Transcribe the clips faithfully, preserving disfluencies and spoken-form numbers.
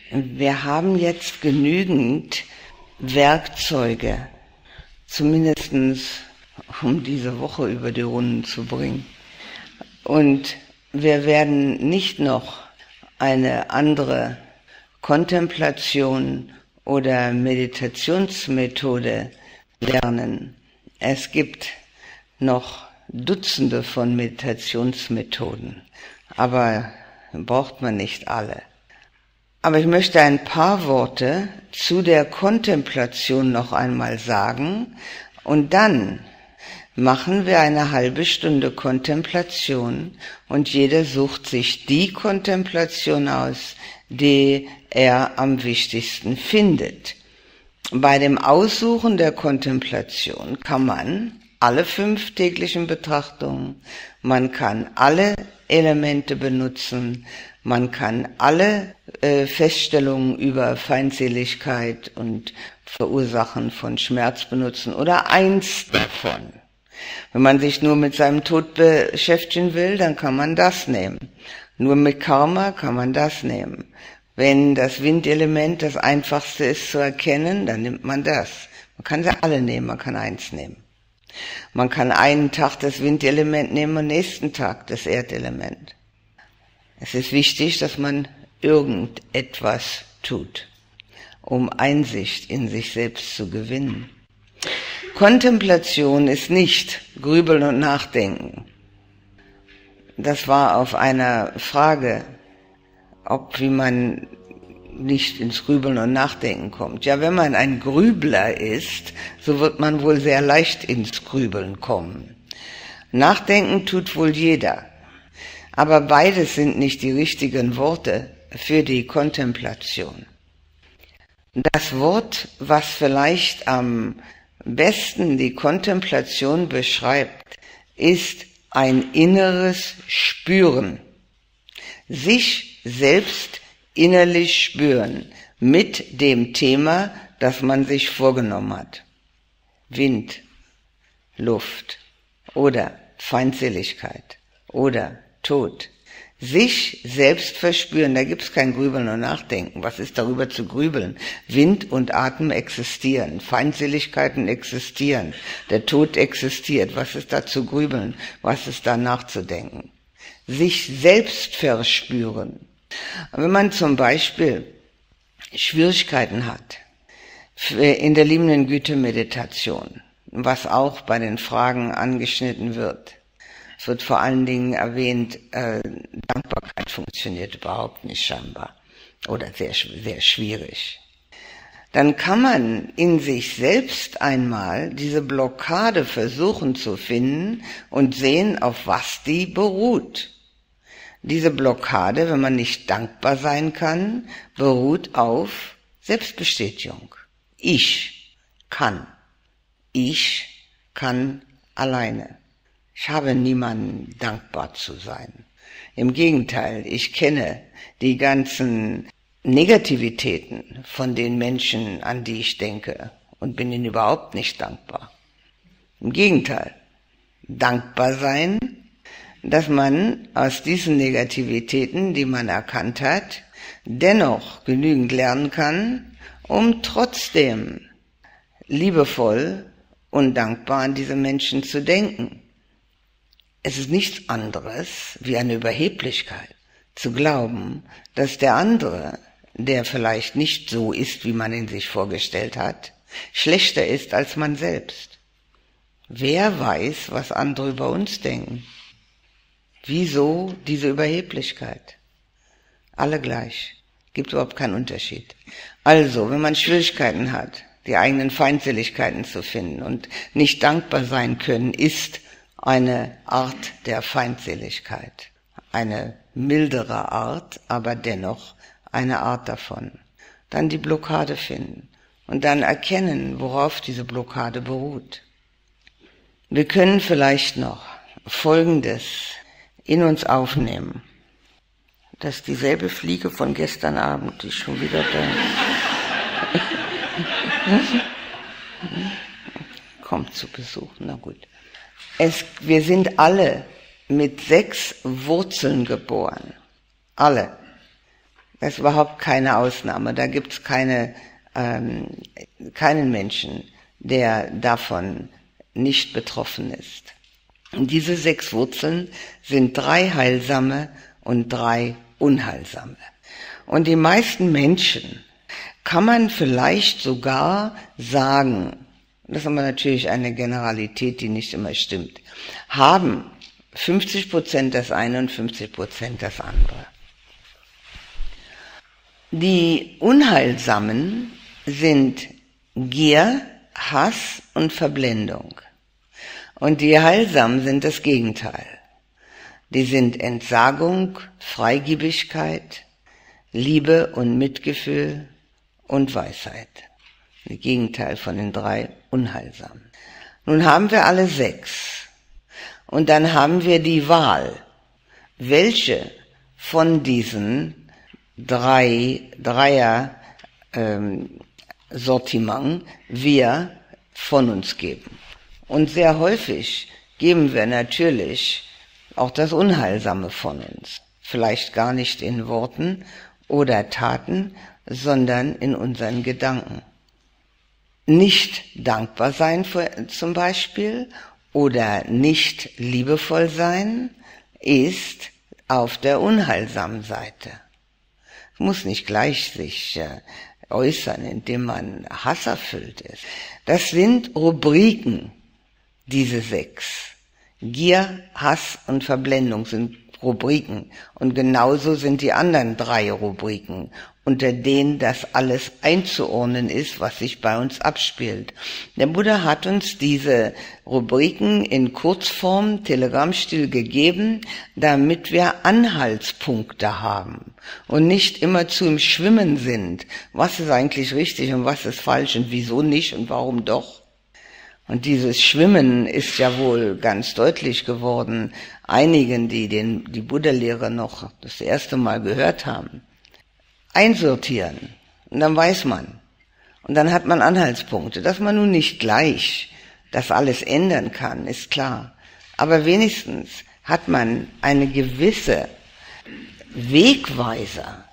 Wir haben jetzt genügend Werkzeuge, zumindest um diese Woche über die Runden zu bringen. Und wir werden nicht noch eine andere Kontemplation oder Meditationsmethode lernen. Es gibt noch Dutzende von Meditationsmethoden, aber braucht man nicht alle. Aber ich möchte ein paar Worte zu der Kontemplation noch einmal sagen und dann machen wir eine halbe Stunde Kontemplation und jeder sucht sich die Kontemplation aus, die er am wichtigsten findet. Bei dem Aussuchen der Kontemplation kann man alle fünf täglichen Betrachtungen, man kann alle Elemente benutzen, man kann alle äh, Feststellungen über Feindseligkeit und Verursachen von Schmerz benutzen oder eins davon. Wenn man sich nur mit seinem Tod beschäftigen will, dann kann man das nehmen. Nur mit Karma kann man das nehmen. Wenn das Windelement das einfachste ist zu erkennen, dann nimmt man das. Man kann sie alle nehmen, man kann eins nehmen. Man kann einen Tag das Windelement nehmen und nächsten Tag das Erdelement. Es ist wichtig, dass man irgendetwas tut, um Einsicht in sich selbst zu gewinnen. Kontemplation ist nicht Grübeln und Nachdenken. Das war auf einer Frage, ob wie man nicht ins Grübeln und Nachdenken kommt. Ja, wenn man ein Grübler ist, so wird man wohl sehr leicht ins Grübeln kommen. Nachdenken tut wohl jeder. Aber beides sind nicht die richtigen Worte für die Kontemplation. Das Wort, was vielleicht am besten die Kontemplation beschreibt, ist ein inneres Spüren. Sich selbst innerlich spüren mit dem Thema, das man sich vorgenommen hat. Wind, Luft oder Feindseligkeit oder Tod. Sich selbst verspüren, da gibt's kein Grübeln und Nachdenken. Was ist darüber zu grübeln? Wind und Atem existieren, Feindseligkeiten existieren, der Tod existiert. Was ist da zu grübeln? Was ist da nachzudenken? Sich selbst verspüren. Wenn man zum Beispiel Schwierigkeiten hat in der liebenden Güte-Meditation, was auch bei den Fragen angeschnitten wird, es wird vor allen Dingen erwähnt, äh, Dankbarkeit funktioniert überhaupt nicht scheinbar oder sehr, sehr schwierig. Dann kann man in sich selbst einmal diese Blockade versuchen zu finden und sehen, auf was die beruht. Diese Blockade, wenn man nicht dankbar sein kann, beruht auf Selbstbestätigung. Ich kann. Ich kann alleine. Ich habe niemanden dankbar zu sein. Im Gegenteil, ich kenne die ganzen Negativitäten von den Menschen, an die ich denke, und bin ihnen überhaupt nicht dankbar. Im Gegenteil, dankbar sein, dass man aus diesen Negativitäten, die man erkannt hat, dennoch genügend lernen kann, um trotzdem liebevoll und dankbar an diese Menschen zu denken. Es ist nichts anderes wie eine Überheblichkeit, zu glauben, dass der andere, der vielleicht nicht so ist, wie man ihn sich vorgestellt hat, schlechter ist als man selbst. Wer weiß, was andere über uns denken? Wieso diese Überheblichkeit? Alle gleich. Gibt überhaupt keinen Unterschied. Also, wenn man Schwierigkeiten hat, die eigenen Feindseligkeiten zu finden und nicht dankbar sein können, ist eine Art der Feindseligkeit. Eine mildere Art, aber dennoch eine Art davon. Dann die Blockade finden und dann erkennen, worauf diese Blockade beruht. Wir können vielleicht noch Folgendes in uns aufnehmen. Das ist dieselbe Fliege von gestern Abend, die ist schon wieder da. Kommt zu Besuch, na gut. Es, wir sind alle mit sechs Wurzeln geboren. Alle. Das ist überhaupt keine Ausnahme. Da gibt es keine, ähm, keinen Menschen, der davon nicht betroffen ist. Und diese sechs Wurzeln sind drei heilsame und drei unheilsame. Und die meisten Menschen kann man vielleicht sogar sagen, das ist aber natürlich eine Generalität, die nicht immer stimmt, haben fünfzig Prozent das eine und fünfzig Prozent das andere. Die Unheilsamen sind Gier, Hass und Verblendung. Und die Heilsamen sind das Gegenteil. Die sind Entsagung, Freigebigkeit, Liebe und Mitgefühl und Weisheit. Das Gegenteil von den drei Unheilsamen. Nun haben wir alle sechs. Und dann haben wir die Wahl, welche von diesen drei, Dreier ähm, Sortiment wir von uns geben. Und sehr häufig geben wir natürlich auch das Unheilsame von uns. Vielleicht gar nicht in Worten oder Taten, sondern in unseren Gedanken. Nicht dankbar sein für, zum Beispiel oder nicht liebevoll sein ist auf der unheilsamen Seite. Es muss nicht gleich sich äh, äußern, indem man hasserfüllt ist. Das sind Rubriken, diese sechs. Gier, Hass und Verblendung sind Rubriken. Und genauso sind die anderen drei Rubriken, unter denen das alles einzuordnen ist, was sich bei uns abspielt. Der Buddha hat uns diese Rubriken in Kurzform, Telegrammstil gegeben, damit wir Anhaltspunkte haben und nicht immer zu im Schwimmen sind. Was ist eigentlich richtig und was ist falsch und wieso nicht und warum doch? Und dieses Schwimmen ist ja wohl ganz deutlich geworden, einigen, die den, die Buddha-Lehre noch das erste Mal gehört haben. Einsortieren. Und dann weiß man. Und dann hat man Anhaltspunkte. Dass man nun nicht gleich das alles ändern kann, ist klar. Aber wenigstens hat man eine gewisse Wegweiser,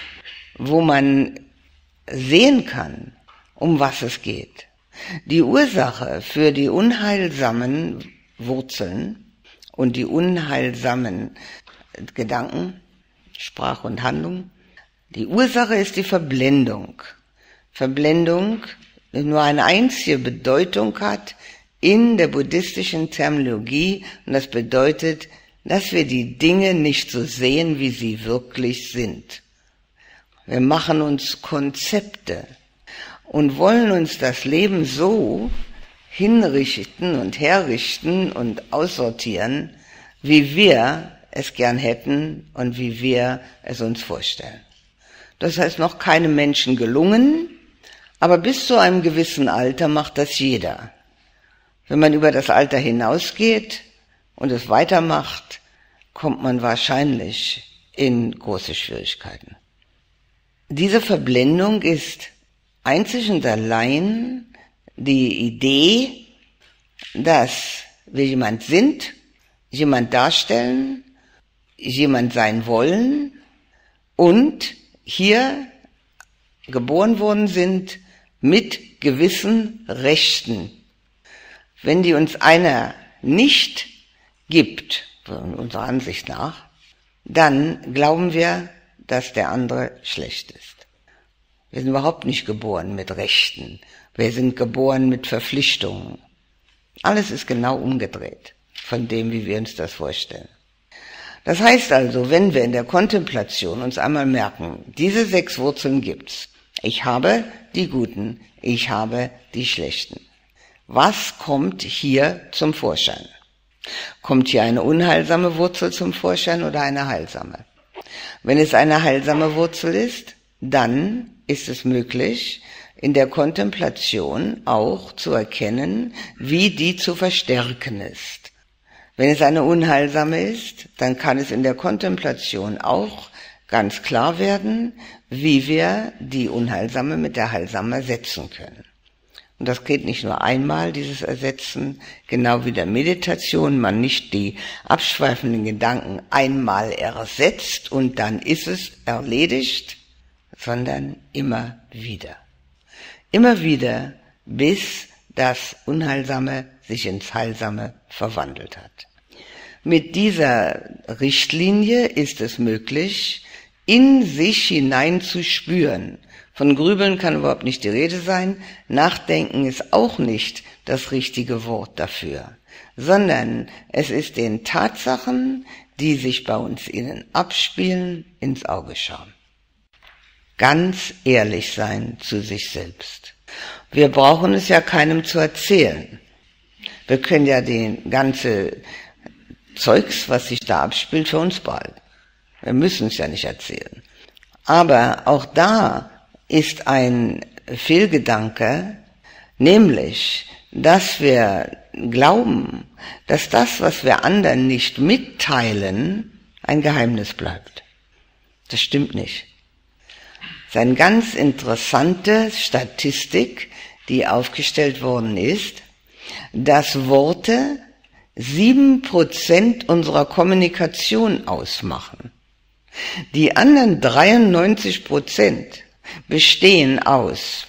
wo man sehen kann, um was es geht. Die Ursache für die unheilsamen Wurzeln und die unheilsamen Gedanken, Sprache und Handlung, die Ursache ist die Verblendung. Verblendung, die nur eine einzige Bedeutung hat in der buddhistischen Terminologie, und das bedeutet, dass wir die Dinge nicht so sehen, wie sie wirklich sind. Wir machen uns Konzepte und wollen uns das Leben so hinrichten und herrichten und aussortieren, wie wir es gern hätten und wie wir es uns vorstellen. Das heißt, noch keinem Menschen gelungen, aber bis zu einem gewissen Alter macht das jeder. Wenn man über das Alter hinausgeht und es weitermacht, kommt man wahrscheinlich in große Schwierigkeiten. Diese Verblendung ist einzig und allein die Idee, dass wir jemand sind, jemand darstellen, jemand sein wollen und hier geboren worden sind mit gewissen Rechten. Wenn die uns einer nicht gibt, unserer Ansicht nach, dann glauben wir, dass der andere schlecht ist. Wir sind überhaupt nicht geboren mit Rechten. Wir sind geboren mit Verpflichtungen. Alles ist genau umgedreht von dem, wie wir uns das vorstellen. Das heißt also, wenn wir in der Kontemplation uns einmal merken, diese sechs Wurzeln gibt's. Ich habe die Guten, ich habe die Schlechten. Was kommt hier zum Vorschein? Kommt hier eine unheilsame Wurzel zum Vorschein oder eine heilsame? Wenn es eine heilsame Wurzel ist, dann ist es möglich, in der Kontemplation auch zu erkennen, wie die zu verstärken ist. Wenn es eine unheilsame ist, dann kann es in der Kontemplation auch ganz klar werden, wie wir die unheilsame mit der heilsamen ersetzen können. Und das geht nicht nur einmal, dieses Ersetzen, genau wie der Meditation, man nicht die abschweifenden Gedanken einmal ersetzt und dann ist es erledigt, sondern immer wieder. Immer wieder, bis das Unheilsame sich ins Heilsame verwandelt hat. Mit dieser Richtlinie ist es möglich, in sich hinein zu spüren. Von Grübeln kann überhaupt nicht die Rede sein. Nachdenken ist auch nicht das richtige Wort dafür, sondern es ist den Tatsachen, die sich bei uns innen abspielen, ins Auge schauen. Ganz ehrlich sein zu sich selbst. Wir brauchen es ja keinem zu erzählen. Wir können ja den ganze Zeugs, was sich da abspielt, für uns behalten. Wir müssen es ja nicht erzählen. Aber auch da ist ein Fehlgedanke, nämlich, dass wir glauben, dass das, was wir anderen nicht mitteilen, ein Geheimnis bleibt. Das stimmt nicht. Das ist eine ganz interessante Statistik, die aufgestellt worden ist, dass Worte sieben Prozent unserer Kommunikation ausmachen. Die anderen dreiundneunzig Prozent bestehen aus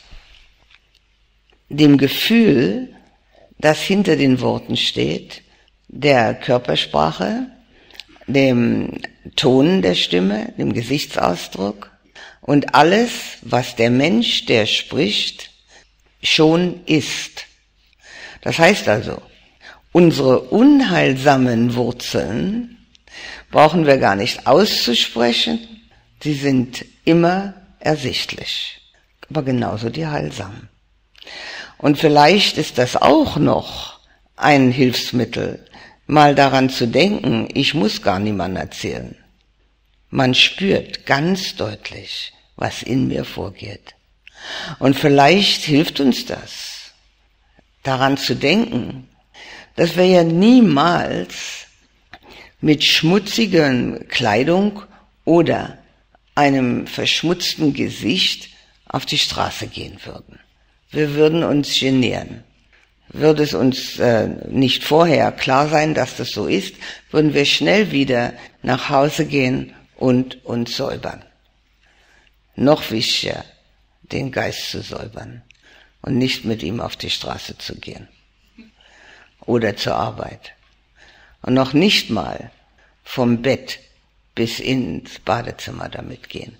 dem Gefühl, das hinter den Worten steht, der Körpersprache, dem Ton der Stimme, dem Gesichtsausdruck und alles, was der Mensch, der spricht, schon ist. Das heißt also, unsere unheilsamen Wurzeln brauchen wir gar nicht auszusprechen, sie sind immer ersichtlich, aber genauso die heilsamen. Und vielleicht ist das auch noch ein Hilfsmittel, mal daran zu denken, ich muss gar niemandem erzählen. Man spürt ganz deutlich, was in mir vorgeht. Und vielleicht hilft uns das, daran zu denken, dass wir ja niemals mit schmutziger Kleidung oder einem verschmutzten Gesicht auf die Straße gehen würden. Wir würden uns genieren. Würde es uns äh, nicht vorher klar sein, dass das so ist, würden wir schnell wieder nach Hause gehen und uns säubern. Noch wichtiger, den Geist zu säubern und nicht mit ihm auf die Straße zu gehen oder zur Arbeit. Und noch nicht mal vom Bett bis ins Badezimmer damit gehen.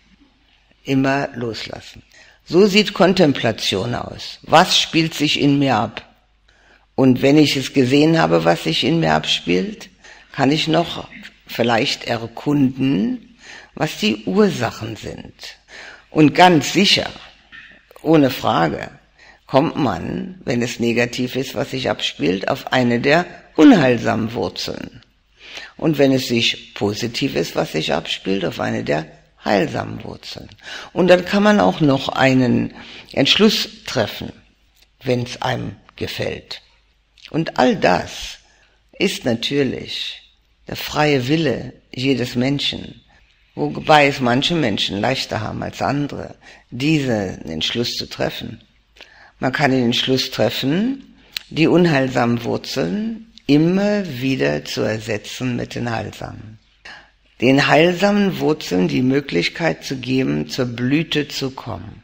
Immer loslassen. So sieht Kontemplation aus. Was spielt sich in mir ab? Und wenn ich es gesehen habe, was sich in mir abspielt, kann ich noch vielleicht erkunden, was die Ursachen sind. Und ganz sicher, ohne Frage, kommt man, wenn es negativ ist, was sich abspielt, auf eine der unheilsamen Wurzeln. Und wenn es sich positiv ist, was sich abspielt, auf eine der heilsamen Wurzeln. Und dann kann man auch noch einen Entschluss treffen, wenn es einem gefällt. Und all das ist natürlich der freie Wille jedes Menschen, wobei es manche Menschen leichter haben als andere, diesen Entschluss zu treffen. Man kann den Entschluss treffen, die unheilsamen Wurzeln immer wieder zu ersetzen mit den heilsamen. Den heilsamen Wurzeln die Möglichkeit zu geben, zur Blüte zu kommen.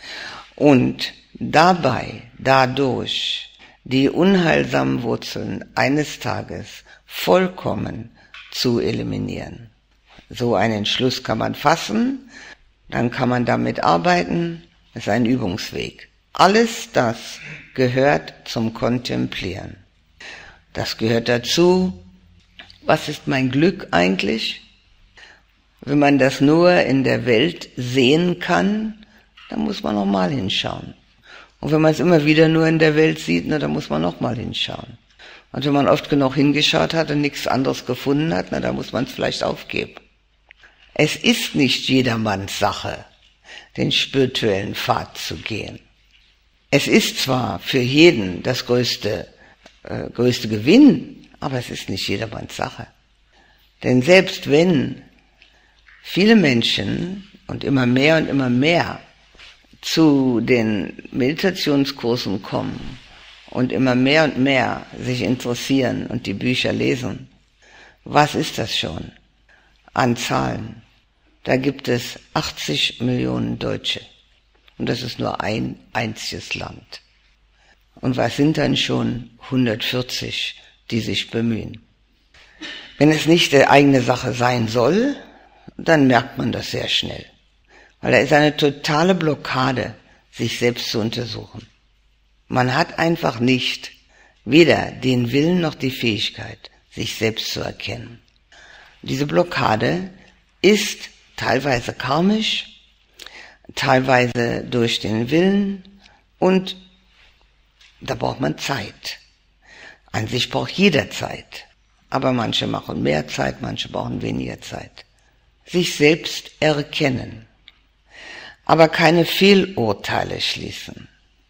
Und dabei, dadurch, die unheilsamen Wurzeln eines Tages vollkommen zu eliminieren. So einen Entschluss kann man fassen, dann kann man damit arbeiten, das ist ein Übungsweg. Alles das gehört zum Kontemplieren. Das gehört dazu, was ist mein Glück eigentlich? Wenn man das nur in der Welt sehen kann, dann muss man nochmal hinschauen. Und wenn man es immer wieder nur in der Welt sieht, na, dann muss man nochmal hinschauen. Und wenn man oft genug hingeschaut hat und nichts anderes gefunden hat, na, dann muss man es vielleicht aufgeben. Es ist nicht jedermanns Sache, den spirituellen Pfad zu gehen. Es ist zwar für jeden das größte, äh, größte Gewinn, aber es ist nicht jedermanns Sache. Denn selbst wenn viele Menschen und immer mehr und immer mehr zu den Meditationskursen kommen und immer mehr und mehr sich interessieren und die Bücher lesen, was ist das schon an Zahlen? Da gibt es achtzig Millionen Deutsche und das ist nur ein einziges Land. Und was sind dann schon hundertvierzig, die sich bemühen? Wenn es nicht die eigene Sache sein soll, dann merkt man das sehr schnell. Weil da ist eine totale Blockade, sich selbst zu untersuchen. Man hat einfach nicht weder den Willen noch die Fähigkeit, sich selbst zu erkennen. Diese Blockade ist teilweise karmisch, teilweise durch den Willen und da braucht man Zeit. An sich braucht jeder Zeit, aber manche machen mehr Zeit, manche brauchen weniger Zeit. Sich selbst erkennen, aber keine Fehlurteile schließen,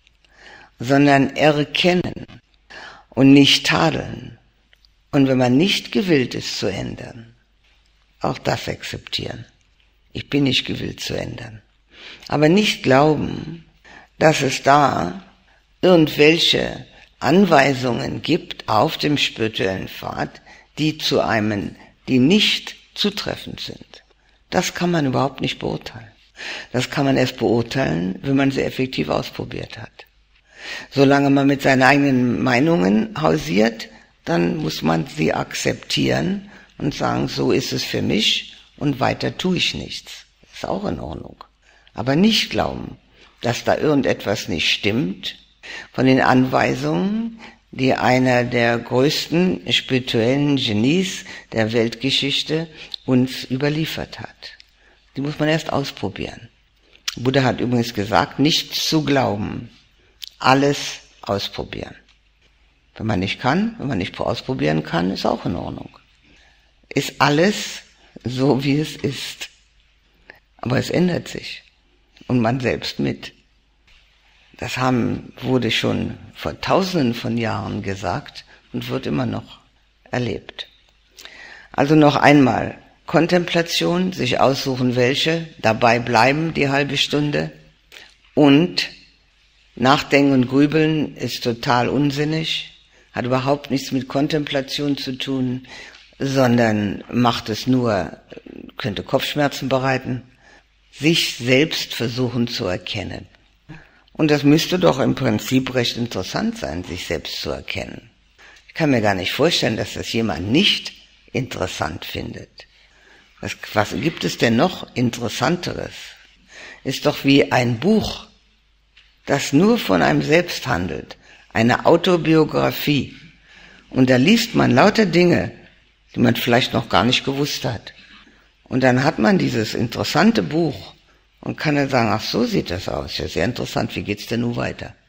sondern erkennen und nicht tadeln. Und wenn man nicht gewillt ist zu ändern, auch das akzeptieren. Ich bin nicht gewillt zu ändern. Aber nicht glauben, dass es da irgendwelche Anweisungen gibt auf dem spirituellen Pfad, die zu einem, die nicht zutreffend sind. Das kann man überhaupt nicht beurteilen. Das kann man erst beurteilen, wenn man sie effektiv ausprobiert hat. Solange man mit seinen eigenen Meinungen hausiert, dann muss man sie akzeptieren und sagen, so ist es für mich und weiter tue ich nichts. Ist auch in Ordnung. Aber nicht glauben, dass da irgendetwas nicht stimmt von den Anweisungen, die einer der größten spirituellen Genies der Weltgeschichte uns überliefert hat. Die muss man erst ausprobieren. Buddha hat übrigens gesagt, nichts zu glauben, alles ausprobieren. Wenn man nicht kann, wenn man nicht ausprobieren kann, ist auch in Ordnung. Ist alles so, wie es ist. Aber es ändert sich. Und man selbst mit. Das haben, wurde schon vor tausenden von Jahren gesagt und wird immer noch erlebt. Also noch einmal, Kontemplation, sich aussuchen welche, dabei bleiben die halbe Stunde und Nachdenken und Grübeln ist total unsinnig, hat überhaupt nichts mit Kontemplation zu tun, sondern macht es nur, könnte Kopfschmerzen bereiten, sich selbst versuchen zu erkennen. Und das müsste doch im Prinzip recht interessant sein, sich selbst zu erkennen. Ich kann mir gar nicht vorstellen, dass das jemand nicht interessant findet. Was, was gibt es denn noch Interessanteres? Ist doch wie ein Buch, das nur von einem selbst handelt, eine Autobiografie. Und da liest man lauter Dinge, die man vielleicht noch gar nicht gewusst hat. Und dann hat man dieses interessante Buch und kann dann sagen, ach, so sieht das aus, ja, sehr interessant, wie geht's denn nun weiter?